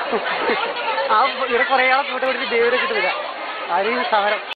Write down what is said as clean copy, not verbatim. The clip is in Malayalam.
ആ ഇവിടെ കുറെ ആളെ കൂട്ടി പിടിച്ച് ദൈവരെ കിട്ടുന്നില്ല ആരെയും സമരം